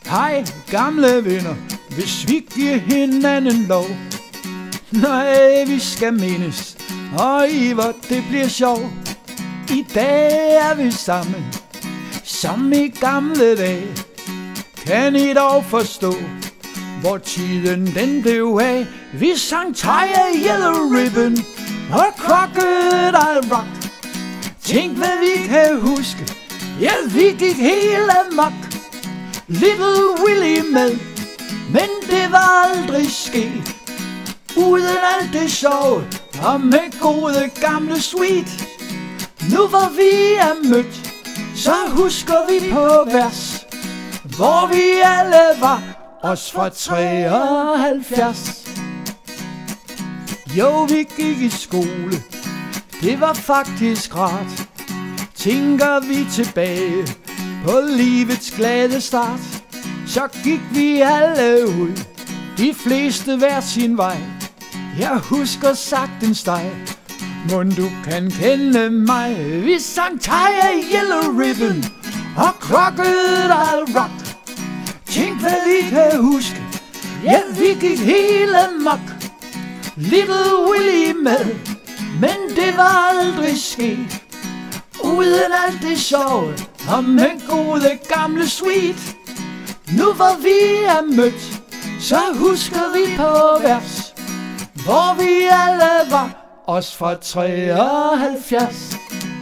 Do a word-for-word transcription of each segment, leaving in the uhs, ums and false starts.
Hej gamle venner, hvis vi giver hinanden lov. Nej, vi skal mindes, og i hvor det bliver sjov. I dag er vi sammen, som i gamle dage. Kan I dog forstå, hvor tiden den blev af? Vi sang Tie a Yellow Ribbon og Crocodile Rock. Tænk hvad vi kan huske, ja vi gik helt amok. Little Willie med, men det var aldrig sket uden alt det sjove og med gode gamle Sweet. Nu hvor vi er mødt, så husker vi på vers, hvor vi alle var, os fra treoghalvfjerds. Jo, vi gik i skole, det var faktisk rart. Tænker vi tilbage på livets glade start, så gik vi alle ud, de fleste hver sin vej. Jeg husker sagtens dig, mon du kan kende mig. Vi sang Tie a Yellow Ribbon og Crocodile Rock. Tænk hvad vi kan huske, ja vi gik helt amok. Little Willie med, men det var aldrig sket uden alt det sjove og med gode gamle Sweet. Nu hvor vi er mødt, så husker vi på vers, hvor vi alle var, os fra treoghalvfjerds.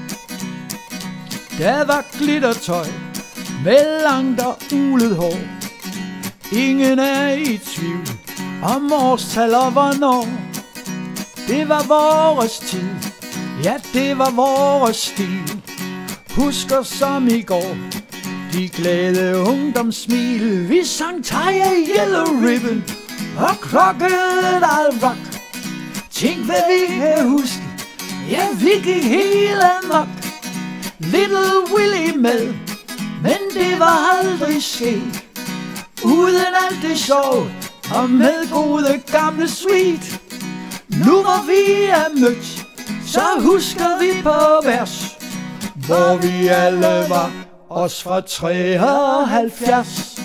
Der var glittertøj med langt og ulet hår. Ingen er i tvivl om årstal og hvornår. Det var vores tid, ja det var vores stil. Husker som i går, de glade ungdomssmil. Vi sang Tie a Yellow Ribbon og Crocodile Rock. Tænk hvad vi kan huske, ja vi gik helt amok. Little Willie med, men det var aldrig sket uden alt det sjove og med gode gamle Sweet. Nu hvor vi er mødt, så husker vi på vers, hvor vi alle var, os fra treoghalvfjerds.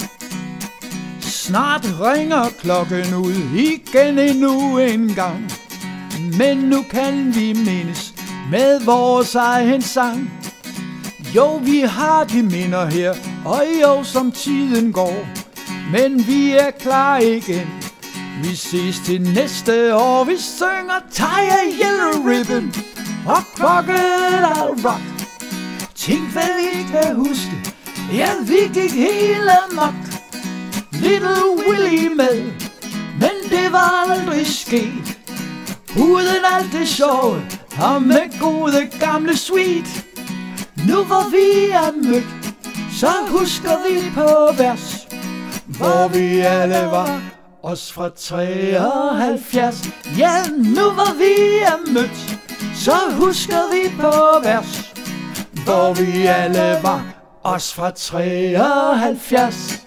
Snart ringer klokken ud igen endnu en gang, men nu kan vi mindes med vores egen sang. Jo, vi har de minder her, og jo som tiden går, men vi er klar igen. Vi ses til næste år, vi synger Tie a Yellow Ribbon og Crocodile Rock. Tænk hvad vi kan huske, ja vi gik helt amok. Little Willie med, men det var aldrig sket uden alt det sjove og med gode gamle Sweet. Nu hvor vi er mødt, så husker vi på vers, hvor vi alle var, os fra treoghalvfjerds. Ja, nu hvor vi er mødt, så husker vi på vers, hvor vi alle var, os fra treoghalvfjerds.